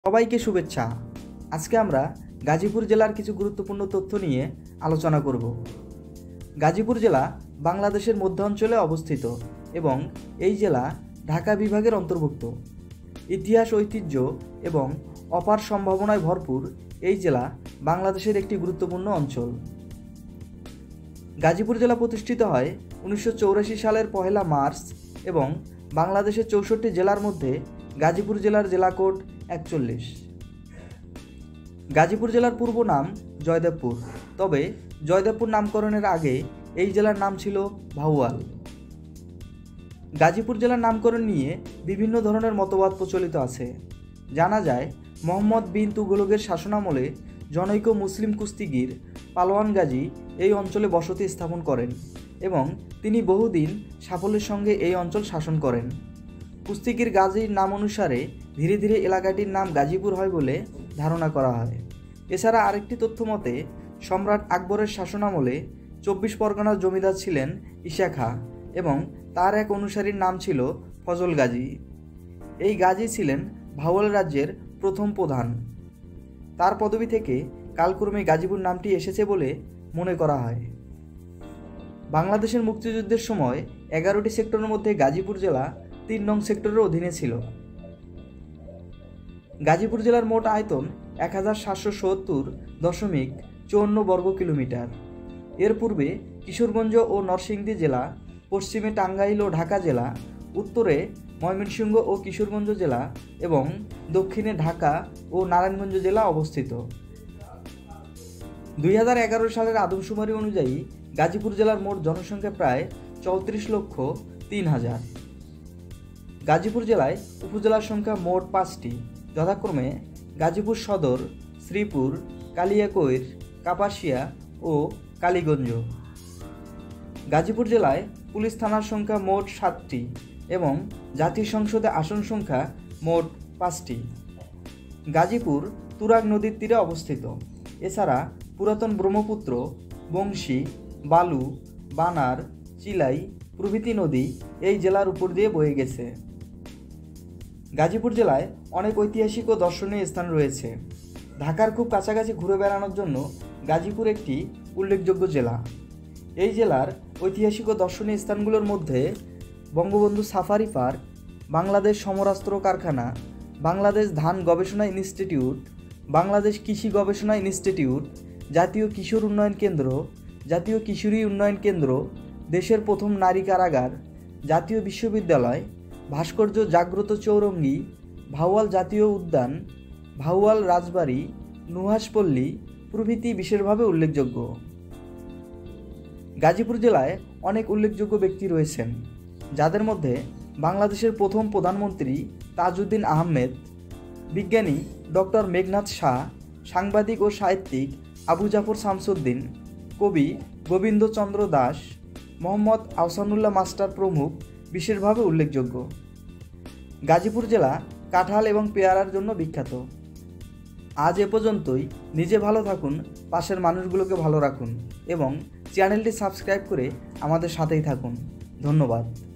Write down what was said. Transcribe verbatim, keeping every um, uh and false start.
সবাইকে শুভেচ্ছা। আজকে আমরা গাজীপুর জেলার কিছু গুরুত্বপূর্ণ তথ্য নিয়ে আলোচনা করব। গাজীপুর জেলা বাংলাদেশের মধ্যাঞ্চলে অবস্থিত এবং এই জেলা ঢাকা বিভাগের অন্তর্ভুক্ত। ইতিহাস, ঐতিহ্য এবং অপার সম্ভাবনায় ভরপুর এই জেলা বাংলাদেশের একটি গুরুত্বপূর্ণ অঞ্চল। গাজীপুর জেলা প্রতিষ্ঠিত হয় উনিশশো চৌরাশি সালের পহেলা মার্চ এবং বাংলাদেশের চৌষট্টি জেলার মধ্যে গাজীপুর জেলার জেলা কোড একচল্লিশ। গাজীপুর জেলার পূর্ব নাম জয়দেবপুর, তবে জয়দেবপুর নামকরণের আগে এই জেলার নাম ছিল ভাউয়াল। গাজীপুর জেলার নামকরণ নিয়ে বিভিন্ন ধরনের মতবাদ প্রচলিত আছে। জানা যায় মোহাম্মদ বিন তুগলকের শাসনামলে জনৈক মুসলিম কুস্তিগির পালোয়ান গাজী এই অঞ্চলে বসতি স্থাপন করেন এবং তিনি বহুদিন সাফল্যের সঙ্গে এই অঞ্চল শাসন করেন। কুস্তিগির গাজীর নাম অনুসারে ধীরে ধীরে এলাকাটির নাম গাজীপুর হয় বলে ধারণা করা হয়। এছাড়া আরেকটি তথ্য মতে সম্রাট আকবরের শাসনামলে চব্বিশ পরগনার জমিদার ছিলেন ঈশা খাঁ এবং তার এক অনুসারীর নাম ছিল ফজল গাজী। এই গাজী ছিলেন ভাওয়াল রাজ্যের প্রথম প্রধান। তার পদবি থেকে কালক্রমে গাজীপুর নামটি এসেছে বলে মনে করা হয়। বাংলাদেশের মুক্তিযুদ্ধের সময় এগারোটি সেক্টরের মধ্যে গাজীপুর জেলা তিন নং সেক্টরের অধীনে ছিল। গাজীপুর জেলার মোট আয়তন এক হাজার সাতশো সত্তর দশমিক চুয়ান্ন বর্গ কিলোমিটার। এর পূর্বে কিশোরগঞ্জ ও নরসিংদী জেলা, পশ্চিমে টাঙ্গাইল ও ঢাকা জেলা, উত্তরে ময়মনসিংহ ও কিশোরগঞ্জ জেলা এবং দক্ষিণে ঢাকা ও নারায়ণগঞ্জ জেলা অবস্থিত। দুই হাজার এগারো সালের আদমশুমারি অনুযায়ী গাজীপুর জেলার মোট জনসংখ্যা প্রায় চৌত্রিশ লক্ষ তিন হাজার। গাজীপুর জেলায় উপজেলার সংখ্যা মোট পাঁচটি, যথাক্রমে গাজীপুর সদর, শ্রীপুর, কালিয়াকৈর, কাপাসিয়া ও কালীগঞ্জ। গাজীপুর জেলায় পুলিশ থানার সংখ্যা মোট সাতটি এবং জাতীয় সংসদে আসন সংখ্যা মোট পাঁচটি। গাজীপুর তুরাগ নদীর তীরে অবস্থিত। এছাড়া পুরাতন ব্রহ্মপুত্র, বংশী, বালু, বানার, চিলাই প্রভৃতি নদী এই জেলার উপর দিয়ে বয়ে গেছে। গাজীপুর জেলায় অনেক ঐতিহাসিক ও দর্শনীয় স্থান রয়েছে। ঢাকার খুব কাছাকাছি ঘুরে বেড়ানোর জন্য গাজীপুর একটি উল্লেখযোগ্য জেলা। এই জেলার ঐতিহাসিক ও দর্শনীয় স্থানগুলোর মধ্যে বঙ্গবন্ধু সাফারি পার্ক, বাংলাদেশ সমরাস্ত্র কারখানা, বাংলাদেশ ধান গবেষণা ইনস্টিটিউট, বাংলাদেশ কৃষি গবেষণা ইনস্টিটিউট, জাতীয় কিশোর উন্নয়ন কেন্দ্র, জাতীয় কিশোরী উন্নয়ন কেন্দ্র, দেশের প্রথম নারী কারাগার, জাতীয় বিশ্ববিদ্যালয়, ভাস্কর্য জাগ্রত চৌরঙ্গি, ভাওয়াল জাতীয় উদ্যান, ভাওয়াল রাজবাড়ি, নুহাসপল্লী প্রভৃতি বিশেষভাবে উল্লেখযোগ্য। গাজীপুর জেলায় অনেক উল্লেখযোগ্য ব্যক্তি রয়েছেন, যাদের মধ্যে বাংলাদেশের প্রথম প্রধানমন্ত্রী তাজউদ্দিন আহমেদ, বিজ্ঞানী ডক্টর মেঘনাদ শাহ, সাংবাদিক ও সাহিত্যিক আবু জাফর শামসুদ্দিন, কবি গোবিন্দচন্দ্র দাস, মোহাম্মদ আহসানুল্লাহ মাস্টার প্রমুখ বিশেষভাবে উল্লেখযোগ্য। গাজীপুর জেলা কাঁঠাল এবং পেয়ারার জন্য বিখ্যাত। আজ এ পর্যন্তই। নিজে ভালো থাকুন, পাশের মানুষগুলোকে ভালো রাখুন এবং চ্যানেলটি সাবস্ক্রাইব করে আমাদের সাথেই থাকুন। ধন্যবাদ।